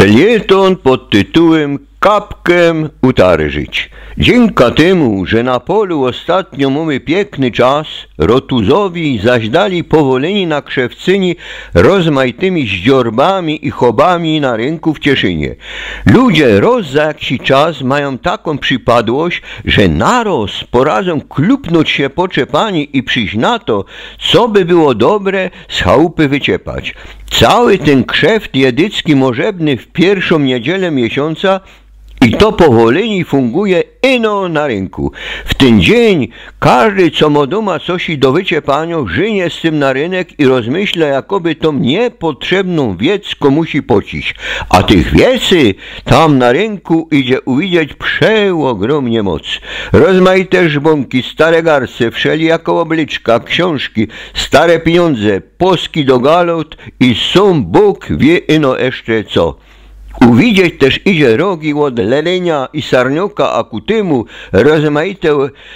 Felieton pod tytułem Kapkę utarżyć. Dzięki temu, że na polu ostatnio mamy piękny czas, rotuzowi zaś dali powoleni na krzewcyni rozmaitymi zdziorbami i chobami na rynku w Cieszynie. Ludzie roz za jakiś czas mają taką przypadłość, że naroz poradzą klupnąć się poczepani i przyjść na to, co by było dobre z chałupy wyciepać. Cały ten krzeft jedycki możebny w pierwszą niedzielę miesiąca i to powoleni funguje ino na rynku. W ten dzień każdy, co ma doma coś do wyciepania, żynie z tym na rynek i rozmyśla, jakoby tą niepotrzebną wiecko musi pocić. A tych wiecy tam na rynku idzie uwidzieć przeogromnie moc. Rozmaite żbonki, stare garce, wszelijako obliczka, książki, stare pieniądze, poski do galot i są Bóg wie ino jeszcze co. Uwidzieć też idzie rogi od lelenia i sarnioka, a ku temu rozmaite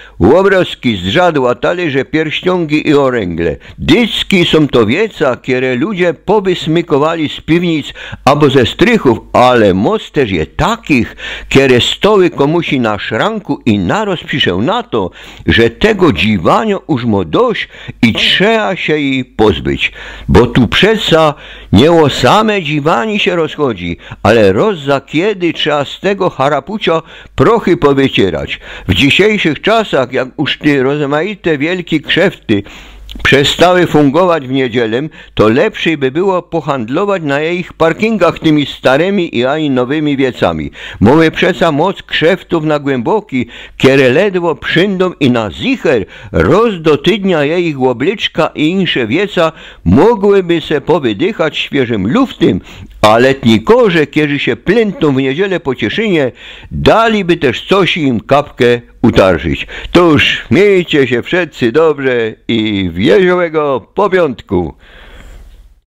obrazki z żadła, talerze, pierścionki i oręgle. Dycki są to wieca, które ludzie powysmykowali z piwnic albo ze strychów, ale moc też je takich, które stoły komusi na szranku i naroz pisze na to, że tego dziwania już mo dość i trzeba się jej pozbyć. Bo tu przeca nie o same dziwani się rozchodzi, ale roz za kiedy trzeba z tego harapucia prochy powycierać. W dzisiejszych czasach, jak już te rozmaite wielkie krzefty przestały fungować w niedzielę, to lepszej by było pohandlować na ich parkingach tymi starymi i nowymi wiecami. Mamy przeca moc krzeftów na głęboki, które ledwo przyndą i na zicher roz do tydnia ich obliczka i insze wieca mogłyby se powydychać świeżym luftem, a letnikorze, którzy się plętą w niedzielę po Cieszynie, daliby też coś im kapkę utarżyć. To już miejcie się wszyscy dobrze i wieżowego popiątku.